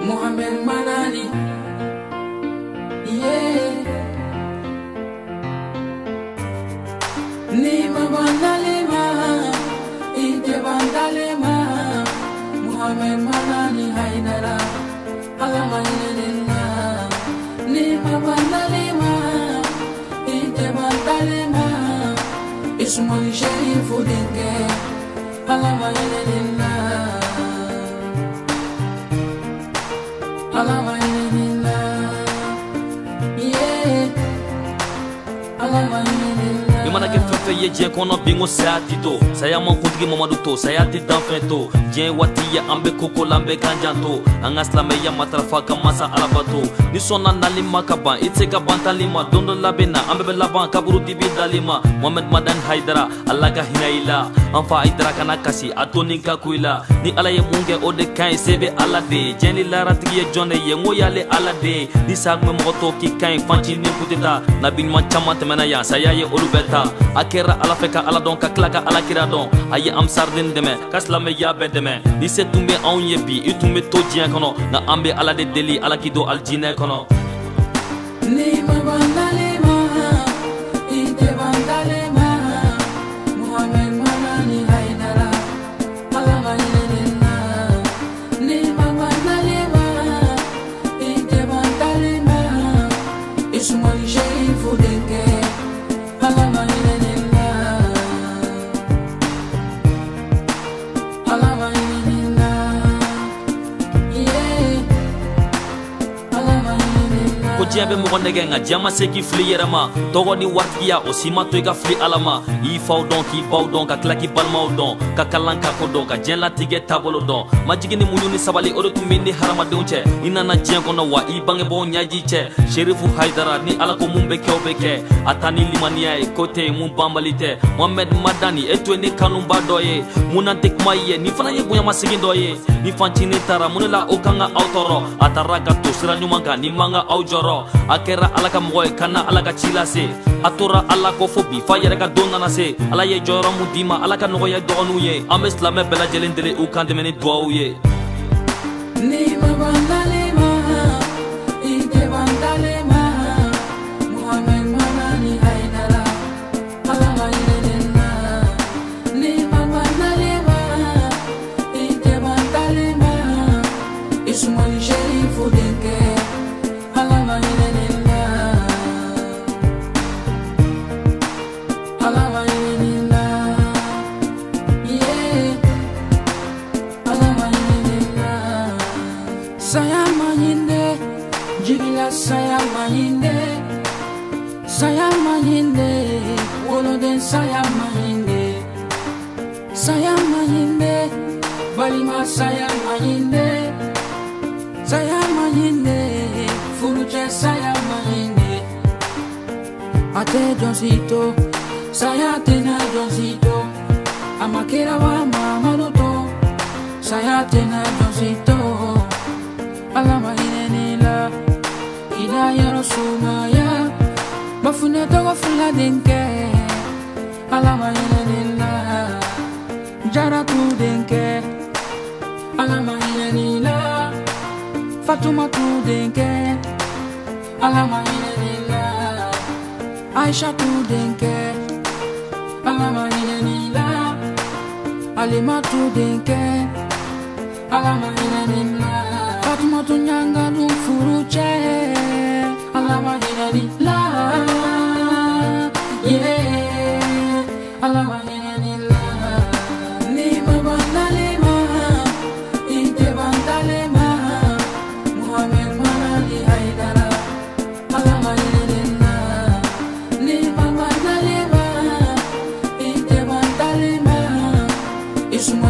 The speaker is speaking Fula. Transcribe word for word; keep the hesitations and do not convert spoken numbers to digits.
Muhammad Manani, yeah. Nima bandalima, ite bandalima. Muhammad Manani Haidara, Alamayelina. Nima bandalima, ite bandalima. Ismail Sharifu Dinke, Alamayelina. Alamayelina, yeah. Alamayelina. Imana ke fefe ye je kono bingo sayati to saya man kuntigi mamadu to sayati danfen to je wati ya ambe koko lambe kanjanto anga slame ya matrafa kamasa alabato ni sonna nalima kaban itse ka bantalima dondo labena ambe be laban kaburu dibi dalima Muhammad Madan Haidara alaga hinaila anfa Haidara kana kasi atoni ka kuila ni ala ye munge ode kan sebe alade jeni laratigi ye jonne ye ngoyale alade ni sagme moto ki kan fanchi ni kuteta nabi man chama temena ya saya ye olubeta akera ala feka ala don ka klaka ala kira don aye am sardin deme kaslame ya be deme ni se tumbe on ye bi itumbe to dien kono na ambe ala de deli ala kido aljine kono ni mabandalema ite bandalema Muhammad Manani Haidara Alamayelina ni mabandalema ite bandalema Ismail Sharifu Dinke Alamayelina Alamayelina, yeah. Alamayelina. ko diɲɛ bɛ mɔgɔ nɛgɛ nka diɲɛ ma se k'i fili yɛrɛ ma tɔgɔ ni waritigiya o si ma to i ka fili ala ma i faw dɔn k'i baw dɔn ka tila k'i balimaw dɔn ka kalan ka ko dɔn ka diɲɛ latigɛ taabolo dɔn majigi ni muɲu ni sabali o de tun bɛ ni hadamadenw cɛ i nana diɲɛ kɔnɔ wa i bangebaaw ɲaji cɛ Sherifu Haidara ni ala ko mun bɛ kɛ o bɛ kɛ a ta ni limaniya ye ko tɛ mun banbali tɛ Muhammad Madani e tun ye ni kanuba dɔ ye mun na tɛ kuma i ye nin fana ye bonyamasegin dɔ ye ni fancini taara mun de la o kan ka aw tɔɔrɔ a taara ka to sira ɲuman kan ni man ka aw jɔrɔ a kɛra ala ka mɔgɔ ye kana ala ka ci lase a tora ala ko fo bi fa yɛrɛ ka don nana se ala ye jɔyɔrɔ mun d'i ma ala ka nɔgɔya dɔgɔninw ye an bɛ silamɛ bɛɛ lajɛlen deli u kan dɛmɛ ni duwawu ye Ni mabandalema ite bandalema Muhammad Manani Haidara Alamayelina ni mabandalema ite bandalema Ismail Sharifu Dinke Alamayelina Alamayelina, yeah. Alamayelina. Saya mahinde, jigila saya mahinde, saya mahinde, woloden saya mahinde, saya mahinde, balima saya mahinde, saya mahinde, furuche saya mahinde, ate Johnsito, saya tena Johnsito, amakera wa mamaluto, saya tena Johnsito. Alamayelina, Hidaya Rasumaya, Bafune Togo Fula Dinke. Alamayelina, Jaratu Dinke. Alamayelina, Fatuma Tu Dinke. Alamayelina, Aisha Tu Dinke. Alamayelina, Alima Tu Dinke. Alamayelina, Fatuma Tu Nyanga Du Furuche. Alamayelina, yeah. Alamayelina, ni mabandalema ite bandalema Muhammad Manani Haidara Alamayelina ni mabandalema ite bandalema Ismail